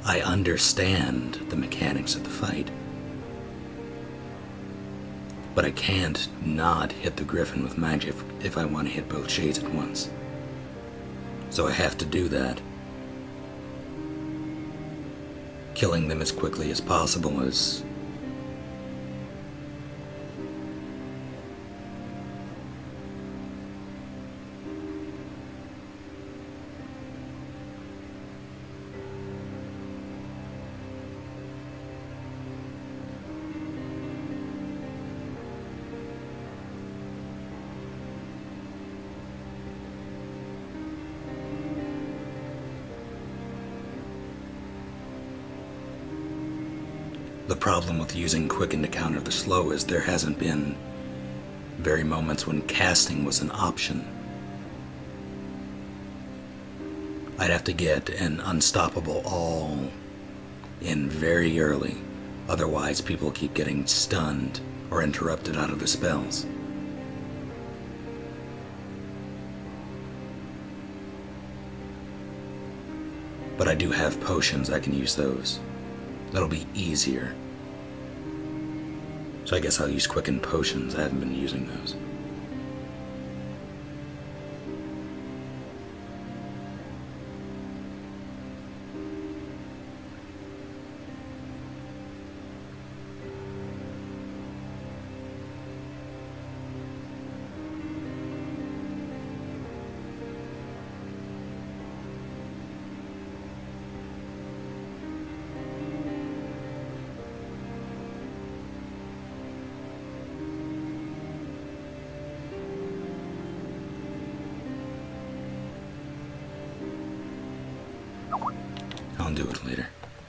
I understand the mechanics of the fight, but I can't not hit the Griffin with magic if I want to hit both shades at once. So I have to do that. Killing them as quickly as possible is... The problem with using Quicken to counter the slow is there hasn't been very moments when casting was an option. I'd have to get an unstoppable all in very early, otherwise people keep getting stunned or interrupted out of the spells. But I do have potions, I can use those. That'll be easier. So I guess I'll use Quicken Potions. I haven't been using those. I'll do it later.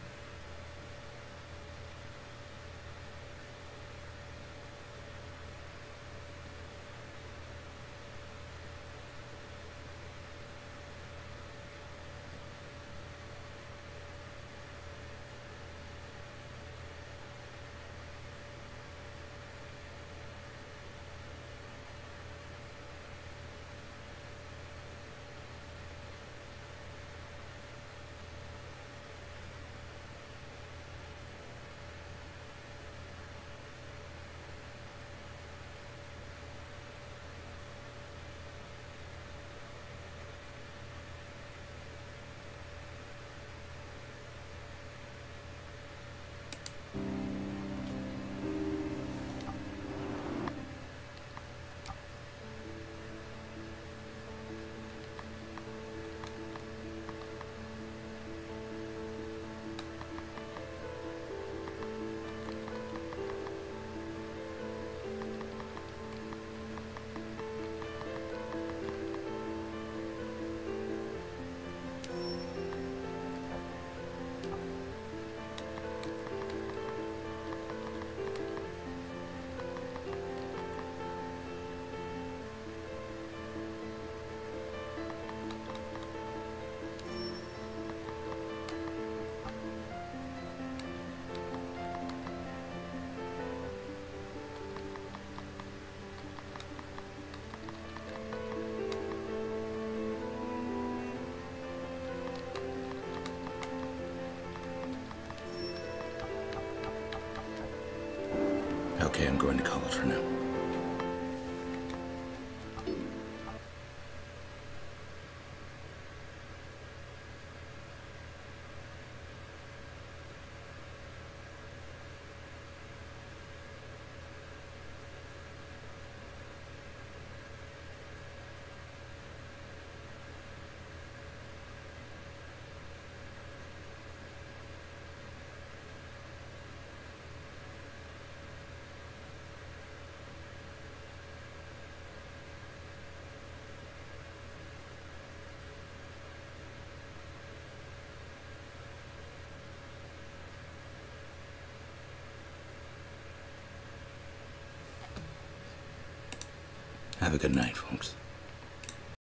Okay, I'm going to call it for now. Have a good night, folks.